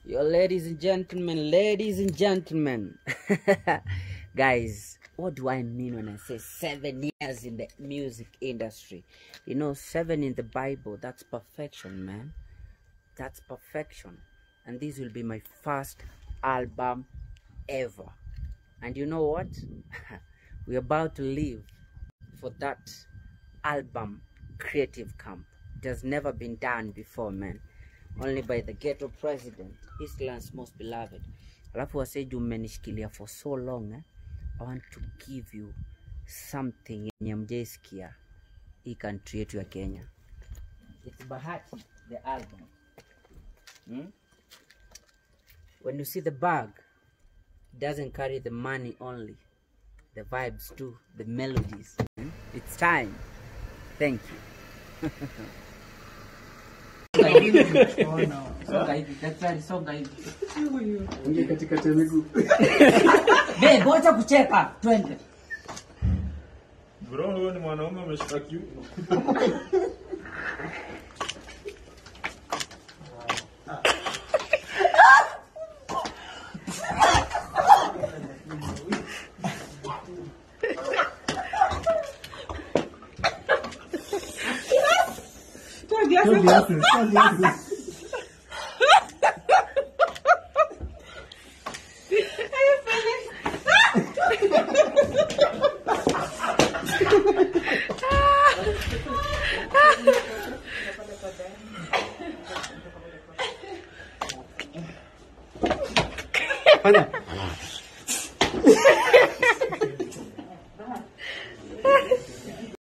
Yo, ladies and gentlemen. Guys, what do I mean when I say 7 years in the music industry? You know, 7 in the Bible, that's perfection, man. That's perfection. And this will be my first album ever. And you know what? We're about to leave for that album creative camp. It has never been done before, man. Only by the ghetto president, Eastland's most beloved. Alafu waseju mmenishikilia for so long, I want to give you something yenye mjaisikia hii country yetu ya Kenya. It's Bahati, the album. When you see the bag, it doesn't carry the money only, the vibes too, the melodies. It's time. Thank you. Wacha kucheka, twende. Bro, wewe ni mwanaume umeshika kiu. Fanya.